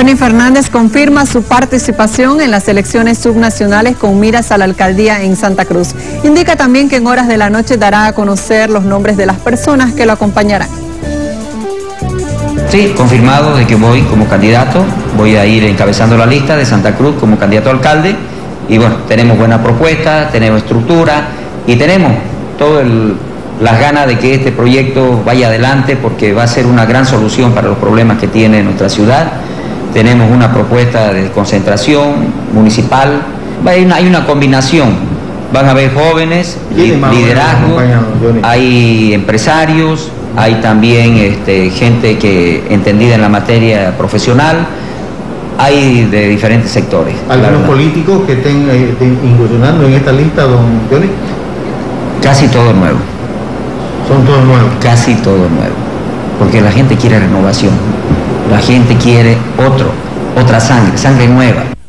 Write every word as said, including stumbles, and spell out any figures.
Tony Fernández confirma su participación en las elecciones subnacionales con miras a la alcaldía en Santa Cruz. Indica también que en horas de la noche dará a conocer los nombres de las personas que lo acompañarán. Sí, confirmado de que voy como candidato, voy a ir encabezando la lista de Santa Cruz como candidato a alcalde y bueno, tenemos buena propuesta, tenemos estructura y tenemos todas las ganas de que este proyecto vaya adelante porque va a ser una gran solución para los problemas que tiene nuestra ciudad. Tenemos una propuesta de concentración municipal, hay una, hay una combinación, van a haber jóvenes, liderazgo, hay empresarios, hay también este, gente que entendida en la materia profesional, hay de diferentes sectores. ¿Algunos políticos que estén, estén incursionando en esta lista, don Johnny? Casi todo nuevo. ¿Son todos nuevos? Casi todo nuevo, porque la gente quiere renovación, la gente quiere otro, otra sangre, sangre nueva.